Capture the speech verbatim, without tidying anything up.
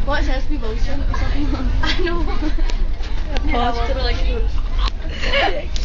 What, it says to be motion or something? I know. Yeah, pause. Yeah, like